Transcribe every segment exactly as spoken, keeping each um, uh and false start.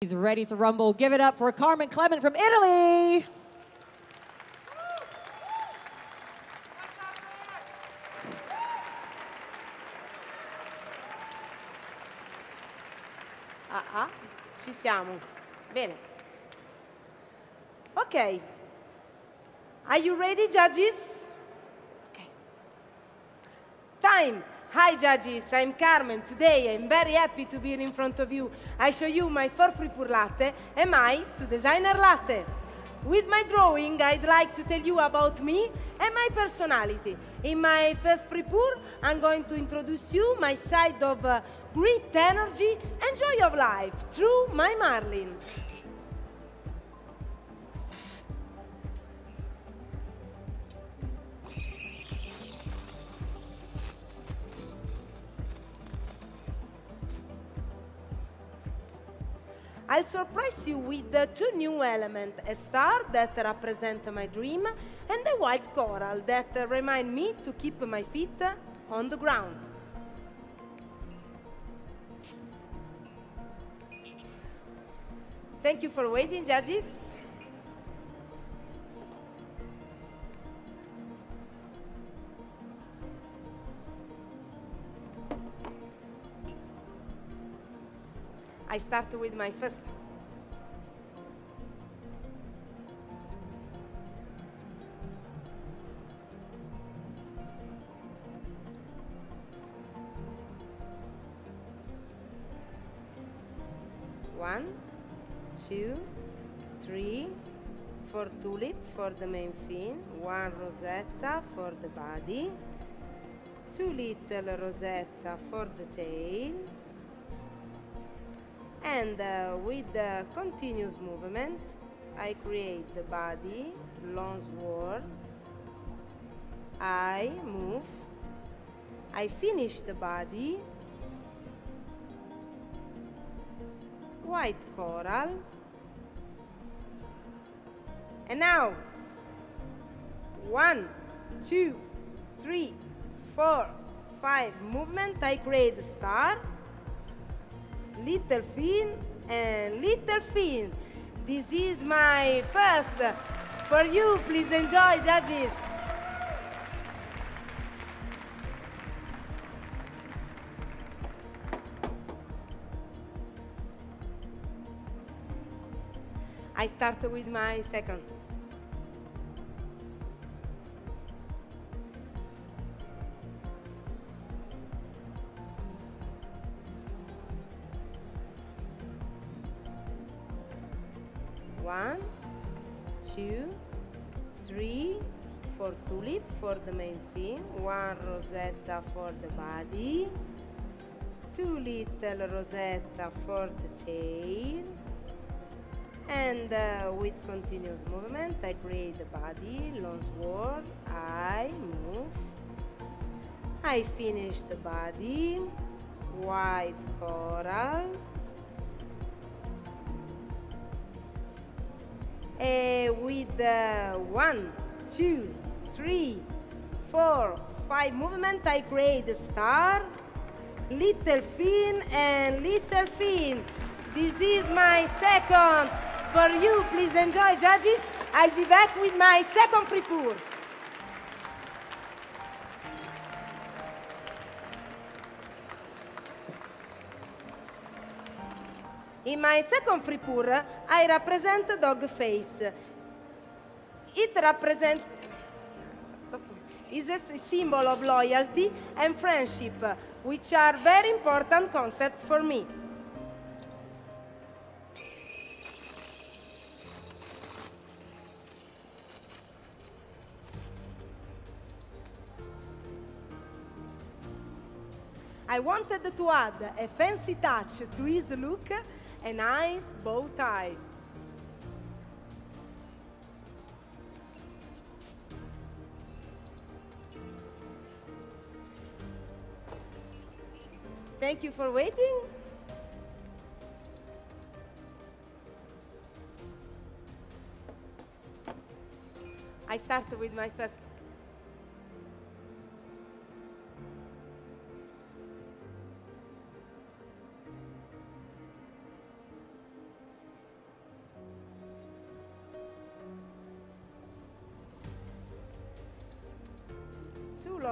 He's ready to rumble. Give it up for Carmen Clement from Italy. Ah, ah, ci siamo. Bene. Ok. Are you ready, judges? Okay. Time. Hi, judges. I'm Carmen. Today, I'm very happy to be in front of you. I show you my four free pour latte and my two designer latte. With my drawing, I'd like to tell you about me and my personality. In my first free pour, I'm going to introduce you my side of uh, great energy and joy of life through my Marlin. I'll surprise you with the two new elements, a star that represents my dream and a white coral that uh, remind me to keep my feet uh, on the ground. Thank you for waiting, judges. I start with my first. One, two, three, four tulip for the main fin, one rosetta for the body, two little rosetta for the tail, and uh, with the continuous movement, I create the body, long swirl, I move, I finish the body, white coral, and now, one, two, three, four, five movement, I create the star, little fin and little fin. This is my first for you. Please enjoy, judges. I start with my second. One, two, three, four tulip for the main fin, one rosetta for the body, two little rosetta for the tail, and uh, with continuous movement I create the body, long swirl, I move, I finish the body, white coral, Uh, with uh, one, two, three, four, five movement, I create the star, little fin and little fin. This is my second for you. Please enjoy, judges. I'll be back with my second free pour. In my second free pour, I represent a dog face. It represents is a symbol of loyalty and friendship, which are very important concepts for me. I wanted to add a fancy touch to his look, a nice bow tie. Thank you for waiting. I start with my first.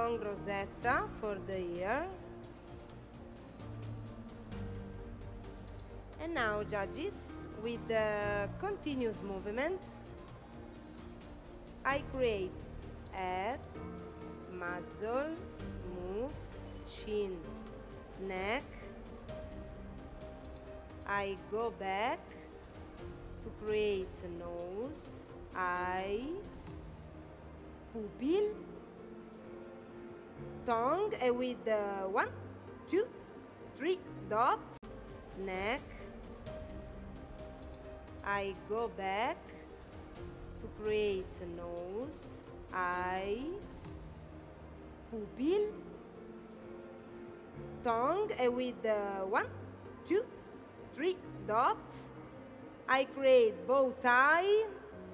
long rosetta for the ear. And now, judges, with the continuous movement, I create head, muzzle, move, chin, neck. I go back to create the nose, eye, pupil, tongue, and with the one, two, three dots, neck. I go back to create the nose, eye, pupil, tongue, and with the one, two, three dots, I create bow tie,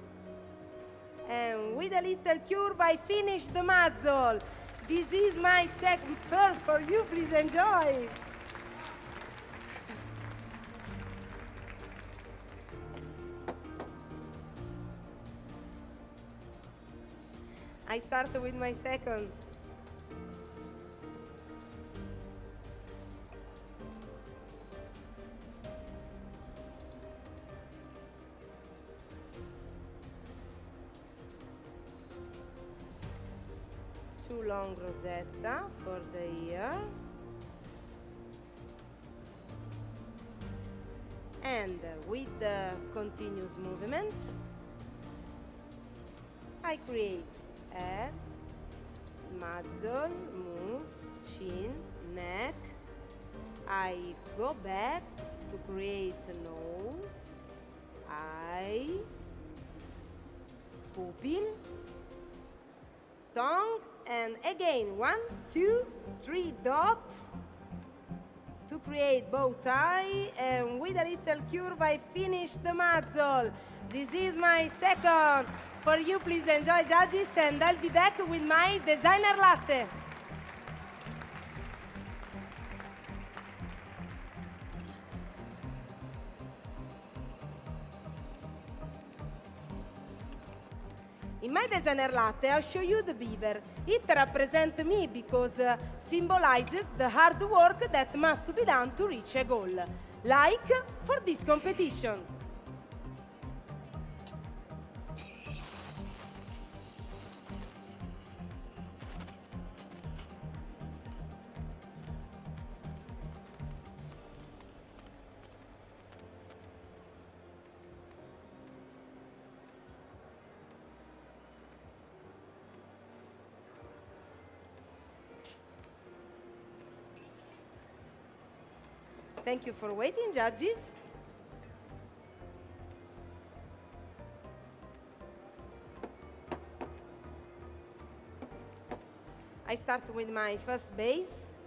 and with a little curve I finish the muzzle. This is my second first for you, please enjoy. I start with my second. Two long rosetta for the ear. And with the continuous movement, I create head, muzzle, move, chin, neck. I go back to create the nose, eye, pupil, tongue, and again one, two, three dots to create bow tie, and with a little curve I finish the muzzle. This is my second. For you, please enjoy, judges, and I'll be back with my designer latte. In my designer latte, I'll show you the beaver. It represents me because uh, symbolizes the hard work that must be done to reach a goal, like for this competition. Thank you for waiting, judges. I start with my first base.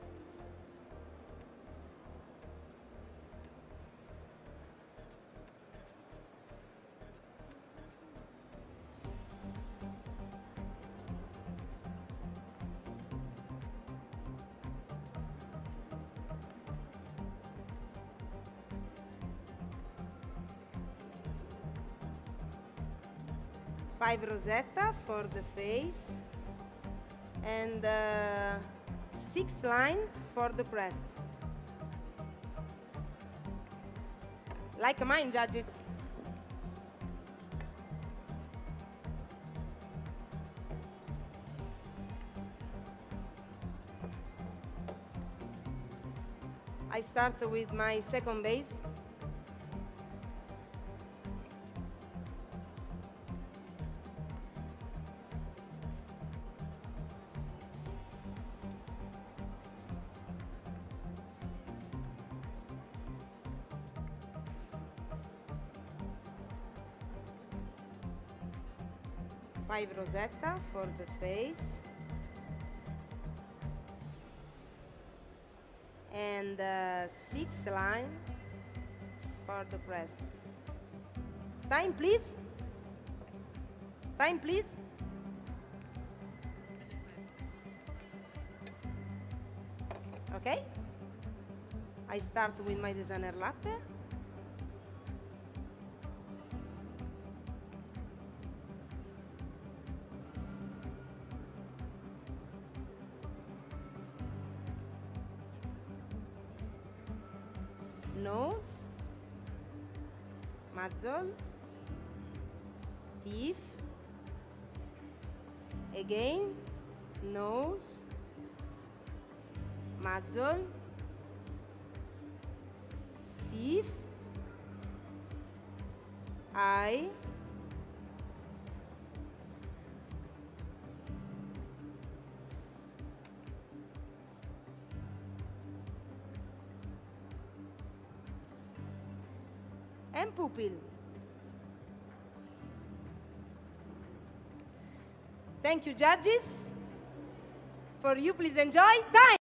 Five rosetta for the face, and uh, six line for the crest. Like mine, judges. I start with my second base. Five rosetta for the face, and uh, six line for the crest. Time, please. Time, please. Okay. I start with my designer latte. nose, muzzle, teeth, again, nose, muzzle, teeth, eye, and pupil. Thank you, judges. For you, please enjoy time.